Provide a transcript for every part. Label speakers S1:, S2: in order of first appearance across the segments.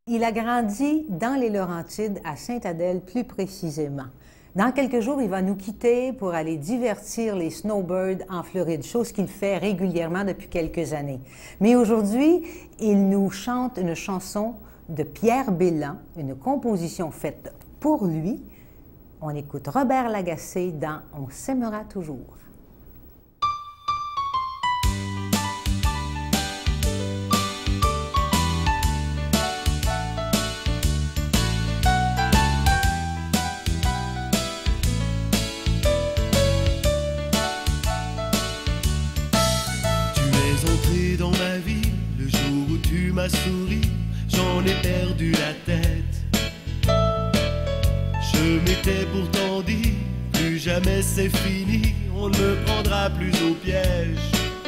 S1: Il a grandi dans les Laurentides, à Sainte-Adèle plus précisément. Dans quelques jours, il va nous quitter pour aller divertir les snowbirds en Floride, chose qu'il fait régulièrement depuis quelques années. Mais aujourd'hui, il nous chante une chanson de Pierre Bélan, une composition faite pour lui. On écoute Robert Lagacé dans « On s'aimera toujours ».
S2: Dans ma vie, le jour où tu m'as souri, j'en ai perdu la tête. Je m'étais pourtant dit, plus jamais c'est fini, on ne me prendra plus au piège.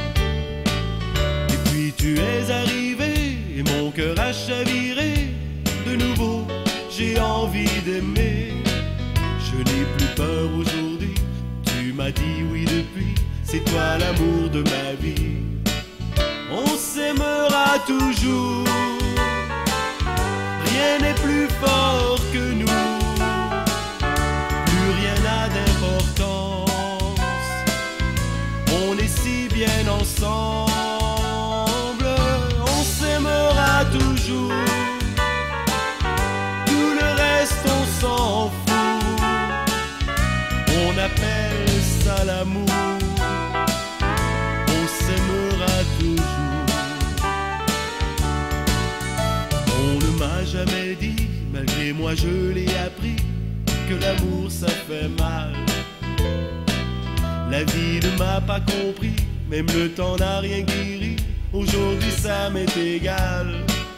S2: Et puis tu es arrivé, et mon cœur a chaviré. De nouveau, j'ai envie d'aimer. Je n'ai plus peur aujourd'hui, tu m'as dit oui depuis, c'est toi l'amour de ma vie. On s'aimera toujours, rien n'est plus fort que nous, plus rien n'a d'importance, on est si bien ensemble, on s'aimera toujours, tout le reste on s'en fout, on appelle ça l'amour. S'aimera toujours. On ne m'a jamais dit, malgré moi je l'ai appris, que l'amour ça fait mal. La vie ne m'a pas compris, même le temps n'a rien guéri. Aujourd'hui ça m'est égal.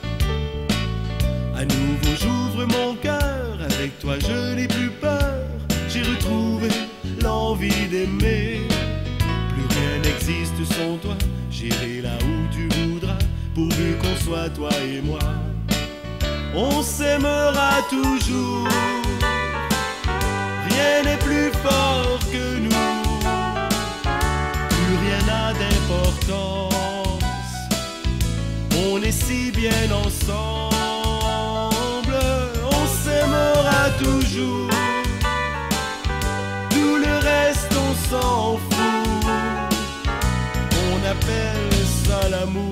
S2: À nouveau j'ouvre mon cœur, avec toi je n'ai plus peur. J'ai retrouvé l'envie d'aimer. Plus rien n'existe sans toi, j'irai là où tu voudras, pourvu qu'on soit toi et moi. On s'aimera toujours, rien n'est plus fort que nous, plus rien n'a d'importance, on est si bien ensemble, on s'aimera toujours, tout le reste on s'en fout. On appelle ça l'amour,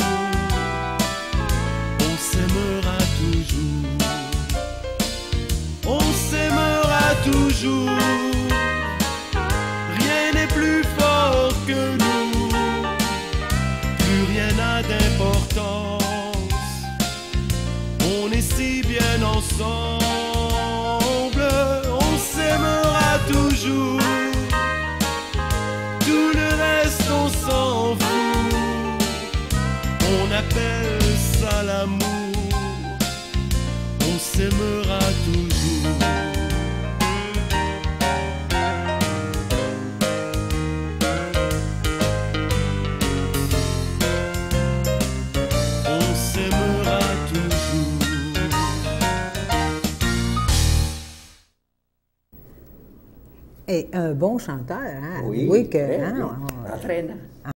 S2: on s'aimera toujours, on s'aimera toujours, rien n'est plus fort que nous, plus rien n'a d'importance, on est si bien ensemble, on s'aimera toujours, tout le reste on s'en fout. On appelle ça l'amour, on s'aimera toujours. On s'aimera toujours.
S1: Et un bon chanteur, hein?
S3: Oui,
S1: Oui que,
S3: très
S1: hein,
S3: bien. Entraînant.